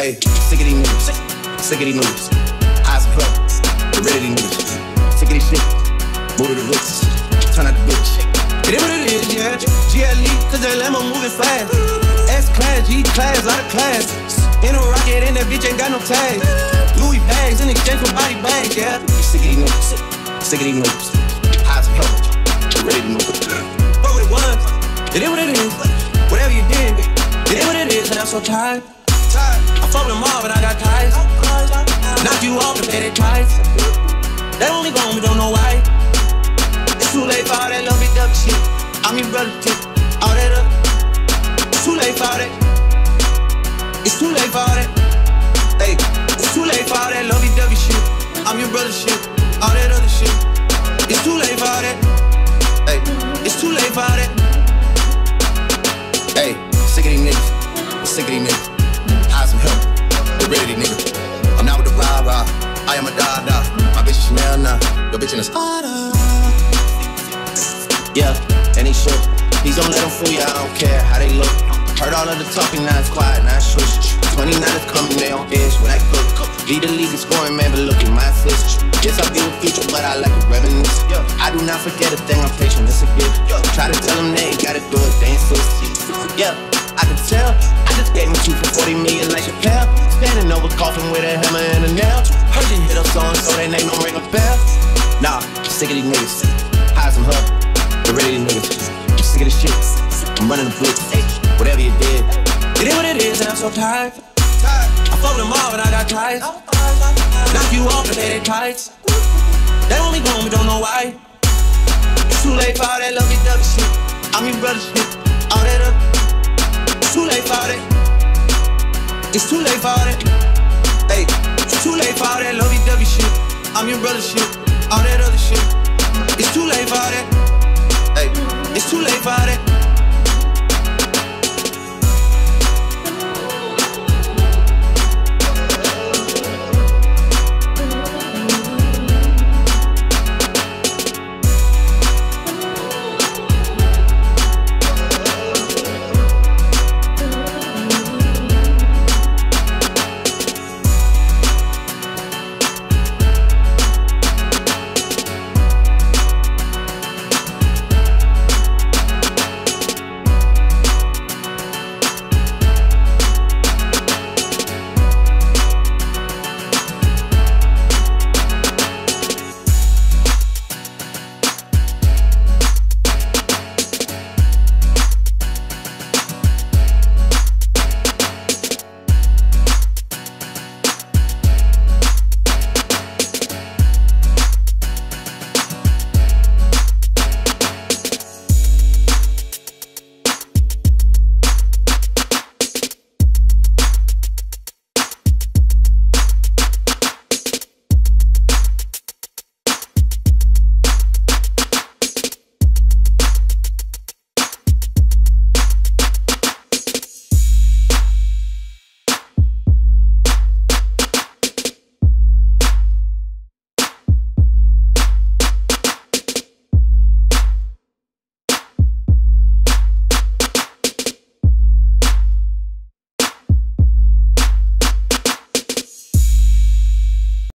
Hey, sick of these niggas. Sick of these niggas. Eyes closed. Get rid of these niggas. Sick of this shit. Move to the roots. Turn out the bitch. It is what it is, yeah. GLE, cause that Lambo moving fast. S-class, G-class, lot of class. In a rocket, and that bitch ain't got no tag. Louis bags in exchange for body bags, yeah. Sick of these niggas. Sick of these niggas. Eyes closed. Get rid of these niggas. What it was. It is what it is. Whatever you did, it is what it is, and I'm so tired. I fuck with them all, but I got ties. Knock you off and pay their ties. They only gone, we don't know why. It's too late for all that lovey-dovey shit. I'm your brother, too. All that up. It's too late for all that. It's too late for all that. Hey, it's too late for all that lovey-dovey shit. I'm your brother shit. All that other shit. It's too late for all that. Hey, it's too late for all that. Hey, sick of these niggas. Sick of these niggas. Hire some help. Get rid of these niggas. I'm not with the rah-rah. I am a da-da. My bitch is Chanel now. Your bitch in a Spada. Yeah, and he shook. Please don't let them fool you, I don't care how they look. Heard all of the talking, now it's quiet, now it's shush. 29 is coming, they on edge when I cook. Lead the league is scoring, man, but look at my assist. Yes, I feel the future, but I like the revenues. I do not forget a thing, I'm patient, it's a gift. Try to tell them they ain't gotta do it, they insist. Yeah, I can tell. I just gave him 2 for 40 million like Chappelle. Standing over coffin with a hammer and a nail. Heard you hit up song, so they name don't ring a bell. Nah, sick of these niggas. Hire some help. Get rid of these niggas. I'm sick of this shit. I'm running the blitz. Whatever you did, it is what it is, and I'm so tired. I fuck with them all, but I got ties. Knock you off and pay their ties. They only gone, we don't know why. It's too late for all that lovey-dovey shit. I'm your brother shit. All that up. It's too late for all that. It's too late for all that. Hey, it's too late for all that lovey-dovey shit. I'm your brother shit. All that other shit. It's too late for all that. Hey, it's too late for all that.